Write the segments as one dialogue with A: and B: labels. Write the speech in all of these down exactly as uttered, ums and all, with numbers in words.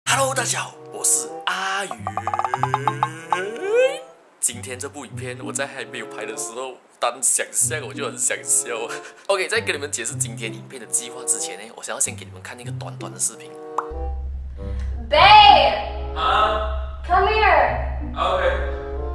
A: Hello， 大家好，我是阿元。今天这部影片我在还没有拍的时候，单想象我就很想笑。OK， 在跟你们解释今天影片的计划之前呢，我想要先给你们看一个短短的视频。
B: Babe!
C: Huh?
B: Come here!
C: Okay.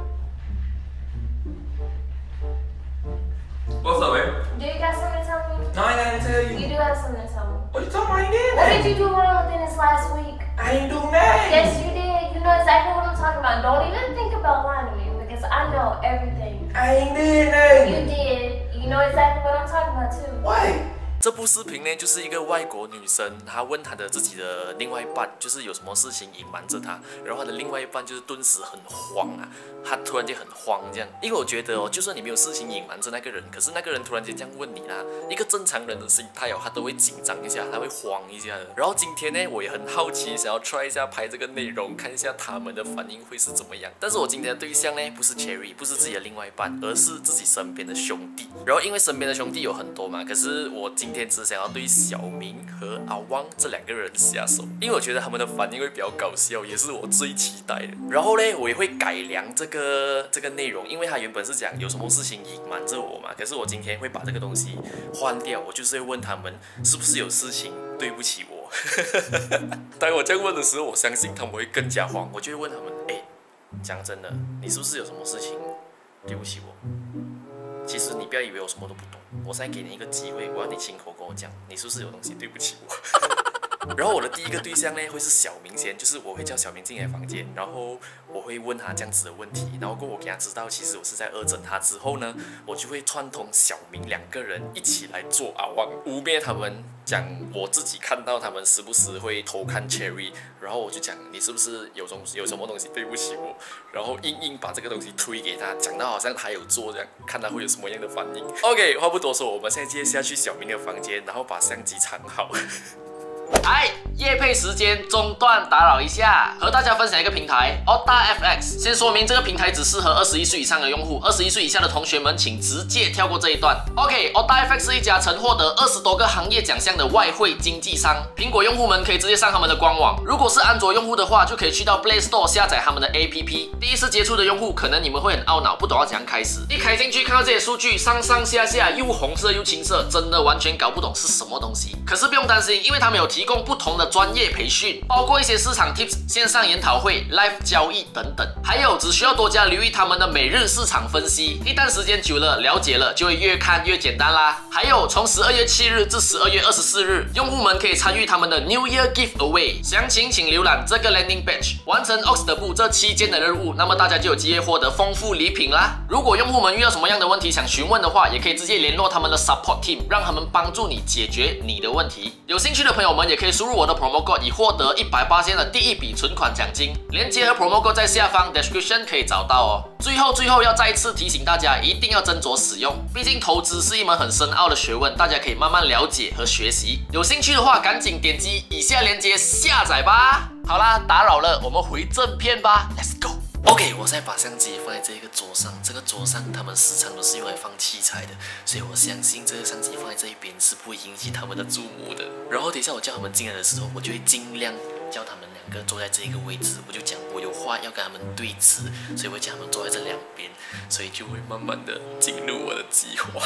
C: What's up, babe?
B: Do you got something to tell me?
C: No, I ain't gotta tell you.
B: You do have something to tell me.
C: What you talking about? I ain't did
B: What
C: that.
B: did you do wrong within this last week?
C: I ain't do nothing.
B: Yes, you did. You know exactly what I'm talking about. Don't even think about lying to me because I know everything.
C: I ain't did nothing.
B: You did. You know exactly what I'm talking about too.
C: What?
A: 这部视频呢，就是一个外国女生，她问她的自己的另外一半，就是有什么事情隐瞒着她，然后她的另外一半就是顿时很慌啊，她突然间很慌这样，因为我觉得哦，就算你没有事情隐瞒着那个人，可是那个人突然间这样问你啦，一个正常人的心态哦，他都会紧张一下，他会慌一下的。然后今天呢，我也很好奇，想要 try 一下拍这个内容，看一下他们的反应会是怎么样。但是我今天的对象呢，不是 Cherry， 不是自己的另外一半，而是自己身边的兄弟。然后因为身边的兄弟有很多嘛，可是我今天只想要对小明和阿汪这两个人下手，因为我觉得他们的反应会比较搞笑，也是我最期待的。然后呢，我也会改良这个这个内容，因为他原本是讲有什么事情隐瞒着我嘛，可是我今天会把这个东西换掉，我就是会问他们是不是有事情对不起我。当我这样问的时候，我相信他们会更加慌，我就会问他们，哎，讲真的，你是不是有什么事情对不起我？其实你不要以为我什么都不懂，我现在给你一个机会，我要你亲口跟我讲，你是不是有东西对不起我？然后我的第一个对象呢，会是小明先，就是我会叫小明进来房间，然后我会问他这样子的问题，然后过我给他知道，其实我是在恶整他之后呢，我就会串通小明两个人一起来做阿旺，污蔑他们，讲我自己看到他们时不时会偷看 Cherry， 然后我就讲你是不是有东有什么东西对不起我，然后硬硬把这个东西推给他，讲到好像他有做这样，看他会有什么样的反应。OK， 话不多说，我们现在接下去小明的房间，然后把相机藏好。
D: 嗨，业配时间中断打扰一下，和大家分享一个平台 O T A F X。先说明这个平台只适合二十一岁以上的用户，二十一岁以下的同学们请直接跳过这一段。OK，O T A F X 是一家曾获得二十多个行业奖项的外汇经纪商。苹果用户们可以直接上他们的官网，如果是安卓用户的话，就可以去到 Play Store 下载他们的 A P P。第一次接触的用户，可能你们会很懊恼，不懂要怎样开始。一开进去看到这些数据，上上下下又红色又青色，真的完全搞不懂是什么东西。可是不用担心，因为他们有提供不同的专业培训，包括一些市场 tips、线上研讨会、live 交易等等，还有只需要多加留意他们的每日市场分析，一旦时间久了了解了，就会越看越简单啦。还有从十二月七日至十二月二十四日，用户们可以参与他们的 New Year Giveaway， 详情请浏览这个 landing page， 完成 O X 的部这期间的任务，那么大家就有机会获得丰富礼品啦。如果用户们遇到什么样的问题想询问的话，也可以直接联络他们的 support team， 让他们帮助你解决你的问题。有兴趣的朋友们也可以输入我的 promo code， 以获得 百分之百 的第一笔存款奖金，链接和 promo code 在下方 description 可以找到哦。最后最后要再一次提醒大家，一定要斟酌使用，毕竟投资是一门很深奥的学问，大家可以慢慢了解和学习。有兴趣的话，赶紧点击以下链接下载吧。好啦，打扰了，我们回正片吧 ，Let's go。
A: OK， 我现在把相机放在这个桌上，这个桌上他们时常都是用来放器材的，所以我相信这个相机放在这一边是不会引起他们的注目的。然后等一下我叫他们进来的时候，我就会尽量叫他们两个坐在这一个位置，我就讲我有话要跟他们对峙，所以我会叫他们坐在这两边，所以就会慢慢的进入我的计划。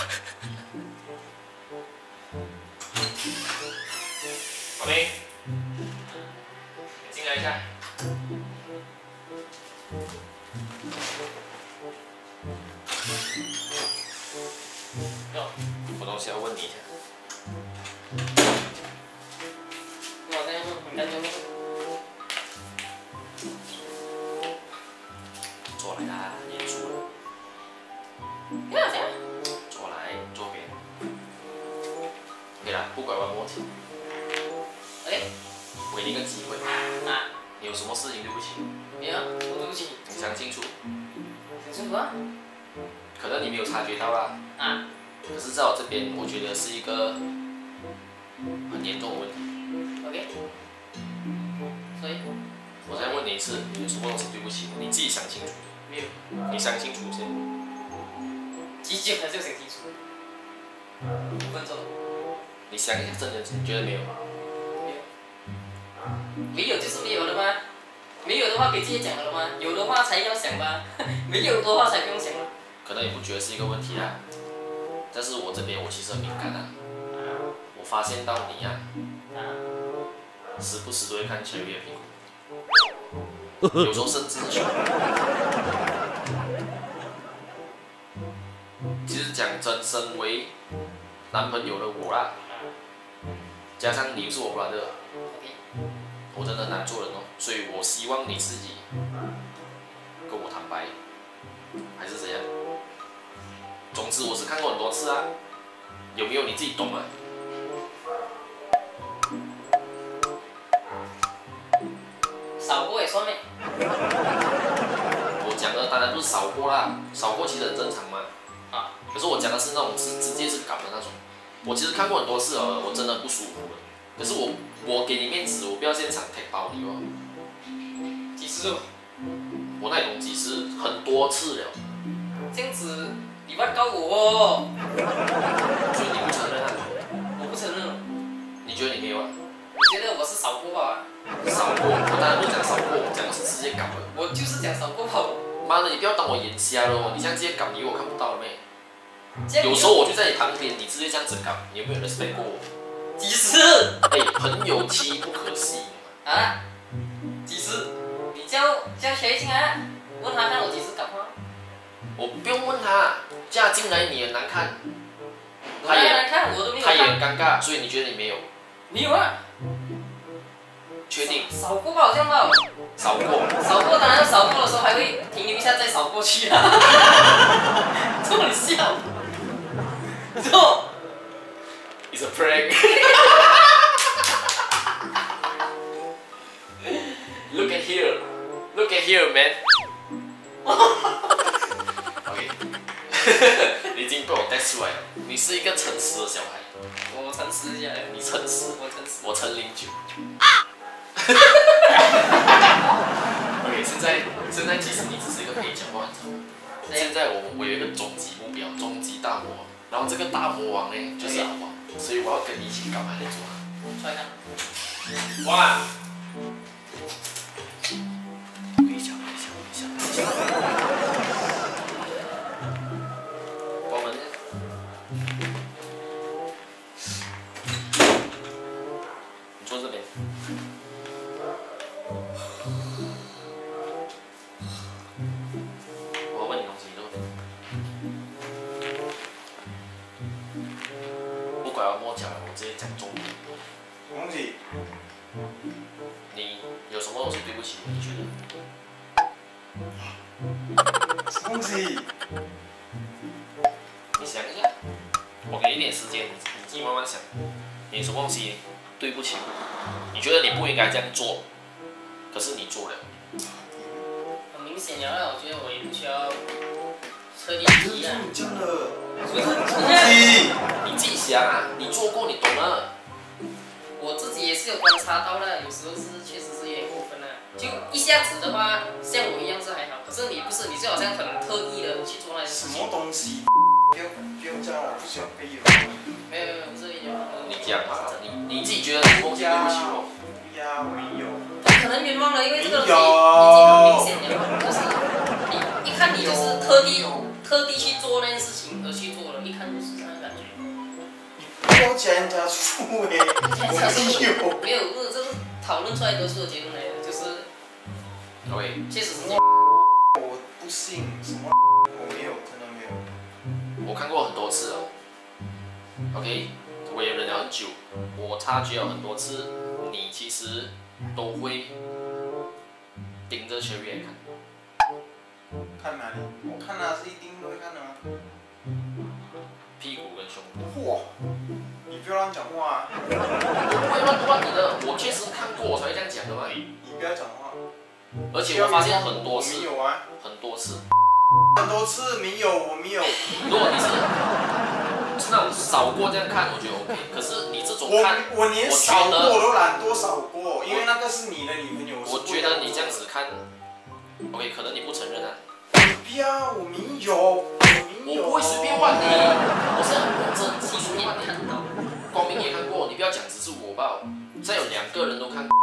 D: 小明，进来一下。
A: 哟，我东西要问你一下。
D: 我在问你干什么？
A: 坐来啦，严肃了。
D: 不要讲。
A: 坐来，左边。对啦，不拐弯抹角。
D: 哎，
A: 我给你一个机会。
D: 啊，
A: 你有什么事情对不起？
D: 没有，我对不起。
A: 你想清楚。
D: 想清楚啊。
A: 可能你没有察觉到啦。
D: 啊。
A: 可是在我这边，我觉得是一个很严重的问题。
D: OK。所以，
A: 我再问你一次，有什么东西对不起我？你自己想清楚。
D: 没有。
A: 你想清楚先。
D: 几久还是要想清楚。五分钟。
A: 你想一下，真的，你觉得没有？
D: 没有。没有就是没有了吗？
E: 话可以直接讲了吗？有的话才要想吧，没有的话才不用想了。
A: 可能你不觉得是一个问题啊，但是我这边我其实很敏感啊，我发现到你啊，时不时都会看 Cherry 的屁股，有时候甚至是胸。其实讲真，身为男朋友的我啦，加上你是我 brother， 我真的难做人哦，所以我希望你自己跟我坦白，还是怎样？总之我是看过很多次啊，有没有你自己懂啊？
E: 少过也算咩？
A: 我讲的当然不是少过啦，少过其实很正常嘛。
E: 啊，
A: 可是我讲的是那种是直接是搞的那种。我其实看过很多次哦，我真的不舒服了。可是我我给你面子，我不要现场踢爆你哦。
E: 几十哦？
A: 我那种几十很多次了。
E: 这样子你不要告我哦。
A: 所以你不承认啊？
E: 我不承认。
A: 你觉得你没有啊？
E: 我觉得我是少过吧。
A: 少过，我当然不是讲少过，我讲的是直接搞的。
E: 我就是讲少过吧。
A: 妈的，你不要当我眼瞎咯！你这样直接搞，你以为我看不到了没？
E: 有
A: 有时候我就在你旁边，你直接这样子搞，你有没有 respect 过我？
E: 几十？
A: 哎，朋友妻不可惜
E: 啊？几十？你叫叫谁进来？问他看我几时搞吗？
A: 我不用问他，嫁进来你也难看，他
E: 也
A: 也
E: 难看，我都没有
A: 他也
E: 看。
A: 很尴尬，所以你觉得你没有？
E: 没有啊？
A: 确定？
E: 少过吧，好像吧。
A: 少过？
E: 少过，当然少过的时候还会停留一下再少过去啊。这么笑？这
A: It's a prank. Look at here, look at here, man. OK， 你已经被我带出来了。你是一个诚实的小孩。
E: 我诚实一下，
A: 你诚实，
E: 我诚实。
A: 我陈零九。OK， 现在现在其实你只是一个配角，你知道吗？现在我我有一个终极目标，终极大魔王。然后这个大魔王呢，就是阿王，所以我要跟你一起搞，还得做啊。
E: 出来看。
A: 哇！等一下，等一下，等一下，等一下。关门。你坐这边。我问你东西，你坐这边。不管要摸脚了，我直接讲中文。
C: 恭喜！
A: 你有什么东西对不起我？你觉得？
C: 恭喜！
A: 你想一下，我给你一点时间，你你自己慢慢想。你有什么东西对不起我？你觉得你不应该这样做，可是你做了。
E: 很明显了，我觉得我也不需要彻底提啊。
C: 你真的
E: 不是，
C: 恭喜！
A: 你自己想啊，你做过，你懂了。
E: 我自己也是有观察到的，有时候是确实是有点过分了。就一下子的话，像我一样是还好，可是你不是，你就好像很特意的去做那些
C: 什
E: 事情。
C: 么东西？不要不要这样，我不喜欢被有。
E: 没有没有，不是你
A: 你讲嘛，你你自己觉得什么东西对不起我？
C: 不要，没有。
E: 可能冤枉了，因为这个东西已经很明显了，就是你一看你就是特地特地去做那件事情而去做了，一看就是这样的感觉。
C: 不要加人家醋哎，我
E: 没有，不是，这是讨论出来得出的结论来的，就是
A: OK，
E: 确实是这样。
C: 我不信什么，我没有，真的没有。
A: 我看过很多次了。OK， 我也忍了很久，我察觉了很多次，你其实都会盯着 Cherry 来看。
C: 看哪里？我看他是一定会看的吗？
A: 屁股跟胸部。
C: 哇！你不要乱讲话啊！
A: 我不会乱乱你的，我确实看过，我才会这样讲的嘛。
C: 你不要讲话。
A: 而且我发现很多
C: 我
A: 次
C: 没，有啊，
A: 很多次。
C: 很多次没有，我没有。
A: 如果你是是那种扫过这样看，我觉得 OK。可是你这种看，
C: 我我连扫过我都懒多扫过，因为那个是你的女朋友。
A: 我觉得你这样子看 ，OK， 可能你不承认啊。
C: 不要，我没有，我没有。
A: 我不会随便换你，我是很认真，技术
E: 你
A: 换你。
E: 看到，
A: 光明也看过，你不要讲只是我吧。再有两个人都看过，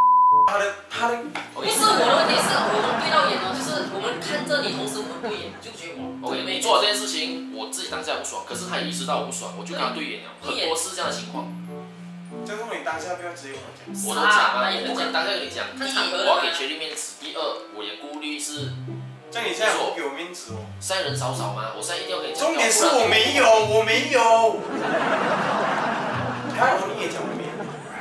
C: 他的他的，
E: 不是我的问题，是我们对到眼哦，就是我们看着你，同时我们对眼，就觉得哇。
D: OK， 你做了这件事情，我自己当下不爽，可是他也意识到我不爽，我就跟他对眼了，很多是这样的情况。
C: 这种你当下不要直接跟我讲。
D: 我都讲啊，我不可能当下跟你讲。第一，我要给权力面子；第二，我也顾虑是。
C: 像你现在不给我面子哦。
D: 现在人少少吗？我现在一定要跟你讲。
C: 重点是我没有，我没有。看我你也讲我没有。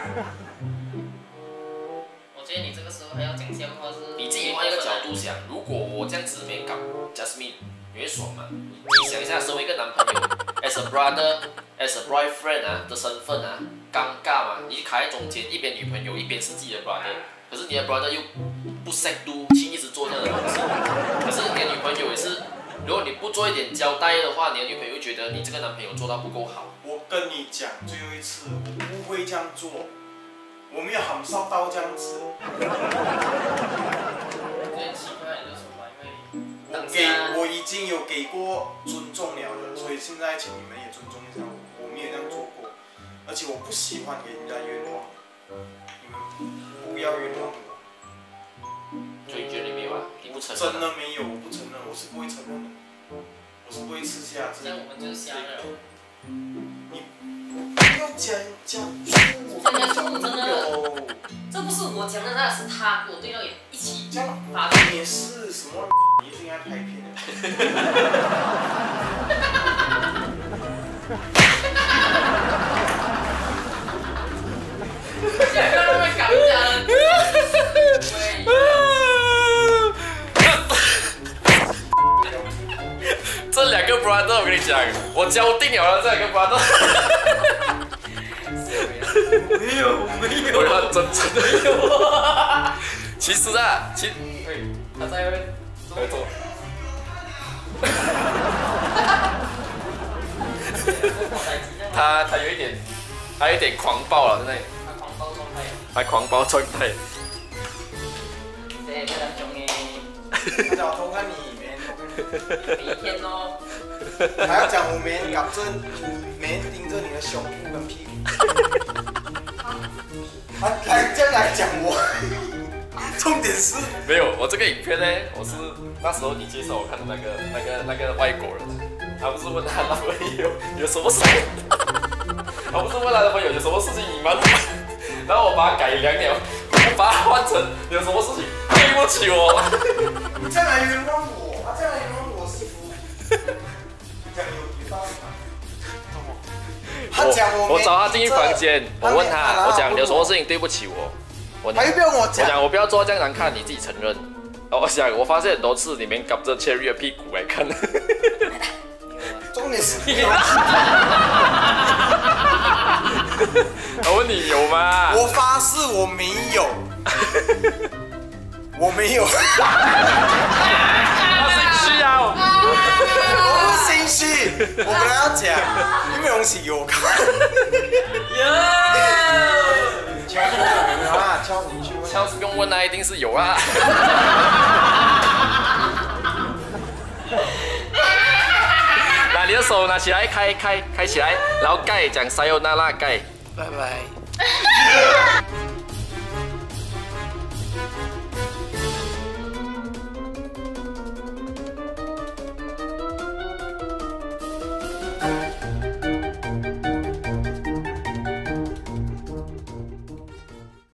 E: 我觉得你这个时候还要讲笑话是。
D: 你自己换一个角度想，如果我这样子没搞 Jasmine， 你会爽吗？你想一下，身为一个男朋友 ，as a brother。as a boyfriend 啊的身份啊，尴尬嘛，你卡在中间，一边女朋友，一边是自己的 brother， 可是你的 brother 又不识度去一直做这样的东西，可是你的女朋友也是，如果你不做一点交代的话，你的女朋友会觉得你这个男朋友做到不够好。
C: 我跟你讲最后一次，我不会这样做，我没有喊烧到这样子。
E: 有点奇怪，你说什么？因为
C: 我给我已经有给过尊重了的，所以现在请你们也尊重一下我。我没有这样做过，而且我不喜欢给人家冤枉，你们不要冤枉我。
D: 所以你觉得你没有啊？你不承认？
C: 真的没有，我不承认，我是不会承认的，我是不会吃下这
E: 样我们就是瞎了。
C: 你不要讲讲错，
E: 真的错，真的。这不是我讲的，那是他，我对到眼一起
C: 这样
E: 发
C: 你是什么？你是应该拍片的。
E: 现在让他搞一下了。
A: 这两个 brother 我跟你讲，我交定了这两个 brother。
C: 没有没有，
A: 我要真真的有。其实啊，其
E: 他在那边
A: 在做。他他有一点，他有一点狂暴了，现在。
E: 他狂暴状态。
A: 他狂暴状态。
E: 对，非常凶诶。
C: 他叫我偷看你，没人偷看你。
E: 每一天哦。
C: 还要讲我没人搞着，没人盯着你的胸部跟屁股。他来这样来讲我，重点是
A: 没有，我这个影片呢，我是那时候你介绍我看的那个那个那个外国人，他不是问他男朋友有什么事，他不是问他男朋友有什么事情隐瞒，然后我把它改良了，我把它换成有什么事情对不起我。
C: 你这样来冤枉我，他这样来冤枉我媳妇，你讲有有道理吗？他讲我，
A: 我找他进去房间，我问他，我讲有什么事情对不起我，我
C: 他又不要跟我讲，
A: 我讲我不要做这样难看，你自己承认。然后我想，我发现很多次里面夹着 Cherry 的屁股来看。
C: 重点是，
A: 我问你有吗？
C: 我发誓我没有，我没有。
A: 我心虚啊！
C: 我不心虚，我本来要讲，因为东西给我看。敲出有没有啊？敲你去问。
A: 敲是不用问啊，一定是有啊。拿你的手拿起来，开开开起来，然后盖讲 sayonara 盖，
C: 拜拜。